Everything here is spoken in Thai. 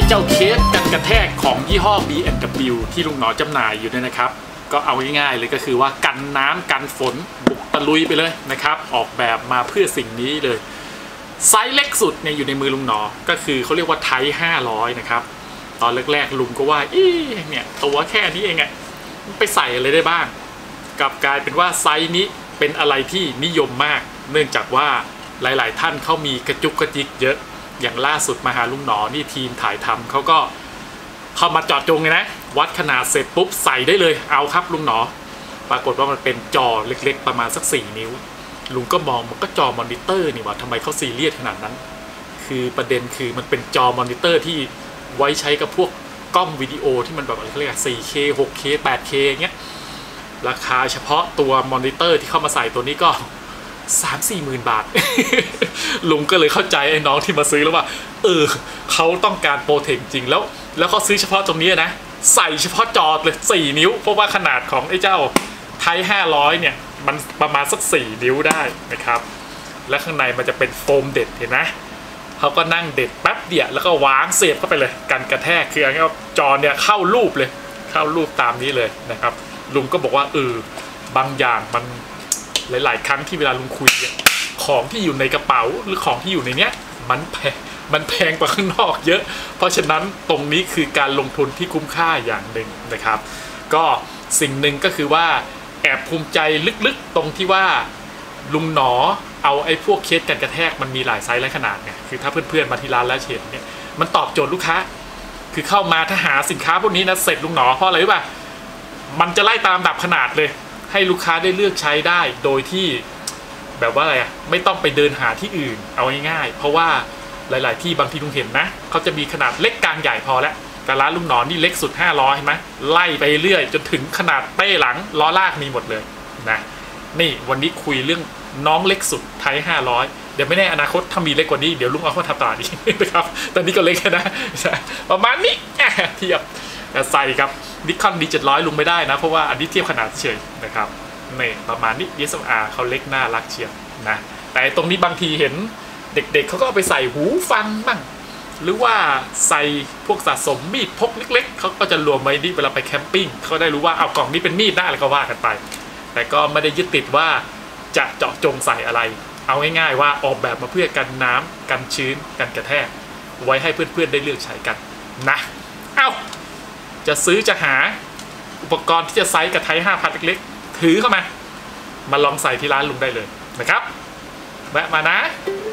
เจ้าเคสกันกระแทกของยี่ห้อ B&W ที่ลุงหนอจำหน่ายอยู่เนี่ยนะครับก็เอาง่ายๆเลยก็คือว่ากันน้ำกันฝนบุกตะลุยไปเลยนะครับออกแบบมาเพื่อสิ่งนี้เลยไซส์เล็กสุดเนี่ยอยู่ในมือลุงหนอก็คือเขาเรียกว่าไทป์500นะครับตอนแรกๆลุงก็ว่าเนี่ยตัวแค่นี้เองอะไปใส่อะไรได้บ้างกลับกลายเป็นว่าไซส์นี้เป็นอะไรที่นิยมมากเนื่องจากว่าหลายๆท่านเขามีกระจุกกระจิกเยอะอย่างล่าสุดมาหาลุงหนอนี่ทีมถ่ายทำเขาก็เข้ามาเจาะจงเลยนะวัดขนาดเสร็จปุ๊บใส่ได้เลยเอาครับลุงหนอปรากฏว่ามันเป็นจอเล็กๆประมาณสัก4 นิ้วลุงก็มองมันก็จอมอนิเตอร์นี่ว่าทำไมเขาซีเรียสขนาดนั้นคือประเด็นคือมันเป็นจอมอนิเตอร์ที่ไว้ใช้กับพวกกล้องวิดีโอที่มันแบบอะไรเขาเรียก 4K 6K 8K เงี้ยราคาเฉพาะตัวมอนิเตอร์ที่เข้ามาใส่ตัวนี้ก็3-4 หมื่นบาท ลุงก็เลยเข้าใจไอ้น้องที่มาซื้อแล้วว่าเขาต้องการโปรเทคจริงแล้วเขาซื้อเฉพาะตรงนี้นะใส่เฉพาะจอเลย4 นิ้วเพราะว่าขนาดของไอ้เจ้าไทป์500เนี่ยมันประมาณสัก4 นิ้วได้นะครับและข้างในมันจะเป็นโฟมเด็ดเห็นไหมเขาก็นั่งเด็ดแป๊บเดียวแล้วก็วางเสียบเข้าไปเลยกันกระแทกคือเอาจอเนี่ยเข้ารูปเลยเข้ารูปตามนี้เลยนะครับลุงก็บอกว่าบางอย่างมันหลายๆครั้งที่เวลาลุงคุยของที่อยู่ในกระเป๋าหรือของที่อยู่ในเนี้ยมันแพงกว่าข้างนอกเยอะเพราะฉะนั้นตรงนี้คือการลงทุนที่คุ้มค่าอย่างหนึ่งนะครับก็สิ่งหนึ่งก็คือว่าแอบภูมิใจลึกๆตรงที่ว่าลุงหนอเอาไอ้พวกเคสกันกระแทกมันมีหลายไซส์และขนาดเนี่ยคือถ้าเพื่อนๆมาที่ร้านแล้วเห็นเนี่ยมันตอบโจทย์ลูกค้าคือเข้ามาถ้าหาสินค้าพวกนี้นะเสร็จลุงหนอเพราะอะไรรู้ป่ะมันจะไล่ตามดับขนาดเลยให้ลูกค้าได้เลือกใช้ได้โดยที่แบบว่าอะไรไม่ต้องไปเดินหาที่อื่นเอาง่ายๆเพราะว่าหลายๆที่บางทีลุงเห็นนะเขาจะมีขนาดเล็กกลางใหญ่พอแล้วแต่ร้านลุงหนอนนี่เล็กสุด500เห็นไหมไล่ไปเรื่อยจนถึงขนาดเป้หลังล้อลากมีหมดเลยนะนี่วันนี้คุยเรื่องน้องเล็กสุดไทป์500เดี๋ยวไม่แน่อนาคตถ้ามีเล็กกว่านี้เดี๋ยวลุงเอาเข้าทำตลาดอีกนะครับตอนนี้ก็เล็กนะประมาณนี้เทียบใส่ครับนิคอน D700 ลุงไม่ได้นะเพราะว่าอันนี้เทียบขนาดเฉยนะครับนี่ประมาณนี้ DSLR เขาเล็กน่ารักเชียวนะแต่ตรงนี้บางทีเห็นเด็กๆเขาก็เอาไปใส่หูฟังบ้างหรือว่าใส่พวกสะสมมีดพกเล็กๆเขาก็จะรวมไว้นี่เวลาไปแคมปิ้งเขาได้รู้ว่าเอากล่องนี้เป็นมีดได้อะไรก็ว่ากันไปแต่ก็ไม่ได้ยึดติดว่าจะเจาะจงใส่อะไรเอาง่ายๆว่าออกแบบมาเพื่อกันน้ำกันชื้นกันกระแทกไว้ให้เพื่อนๆได้เลือกใช้กันนะจะซื้อจะหาอุปกรณ์ที่จะไซส์กับไทป์5,000เล็กๆถือเข้ามาลองใส่ที่ร้านลุงได้เลยนะครับแวะมานะ